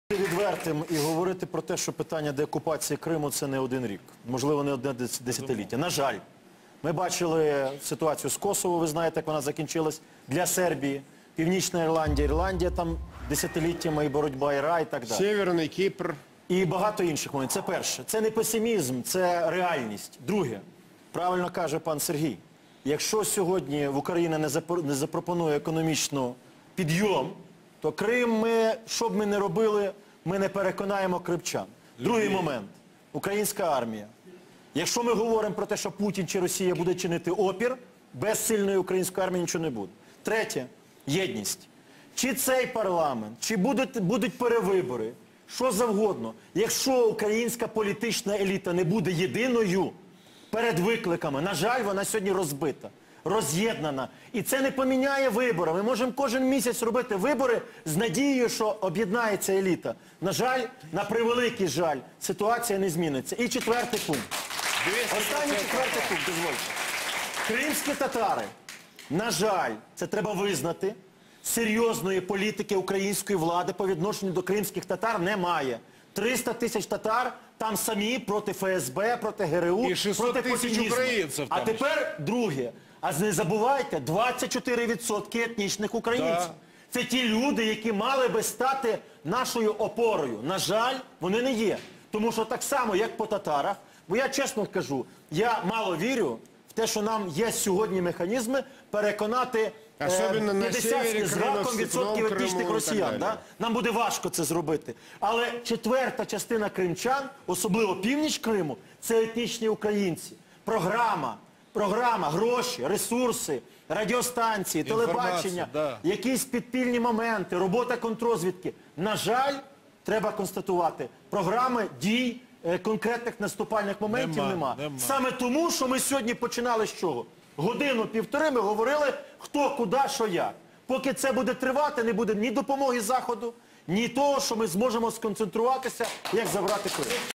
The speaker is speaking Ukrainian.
Відвертим і говорити про те, що питання деокупації Криму – це не один рік, можливо, не одне десятиліття. На жаль, ми бачили ситуацію з Косово, ви знаєте, як вона закінчилась, для Сербії, Північна Ірландія, Ірландія там десятиліттями і боротьба, і рай, і так далі. Северний Кіпр. І багато інших моментів. Це перше. Це не песимізм, це реальність. Друге, правильно каже пан Сергій, якщо сьогодні в Україні не запропонує економічно підйом, то Крим ми, що б ми не робили, ми не переконаємо кримчан. Другий момент. Українська армія. Якщо ми говоримо про те, що Путін чи Росія буде чинити опір, без сильної української армії нічого не буде. Третє. Єдність. Чи цей парламент, чи будуть перевибори, що завгодно. Якщо українська політична еліта не буде єдиною перед викликами, на жаль, вона сьогодні розбита, роз'єднана. І це не поміняє вибори. Ми можемо кожен місяць робити вибори з надією, що об'єднається еліта. На жаль, на превеликий жаль, ситуація не зміниться. І четвертий пункт. Останній четвертий пункт, дозвольте. Кримські татари, на жаль, це треба визнати, серйозної політики української влади по відношенню до кримських татар немає. 300 тисяч татар там самі проти ФСБ, проти ГРУ, і 600 проти тисяч путінізму. українців. А тепер друге. А не забувайте, 24% етнічних українців. Да. Це ті люди, які мали би стати нашою опорою. На жаль, вони не є. Тому що так само, як по татарах, бо я чесно кажу, я мало вірю в те, що нам є сьогодні механізми переконати 50 з гаком відсотків етнічних росіян. Да? Нам буде важко це зробити. Але четверта частина кримчан, особливо північ Криму, це етнічні українці. Програма, гроші, ресурси, радіостанції, телебачення, да. Якісь підпільні моменти, робота контррозвідки. На жаль, треба констатувати, програми дій, конкретних наступальних моментів нема. Саме тому, що ми сьогодні починали з чого? Годину-півтори ми говорили, хто, куди, що, як. Поки це буде тривати, не буде ні допомоги Заходу, ні того, що ми зможемо сконцентруватися, як забрати Крим.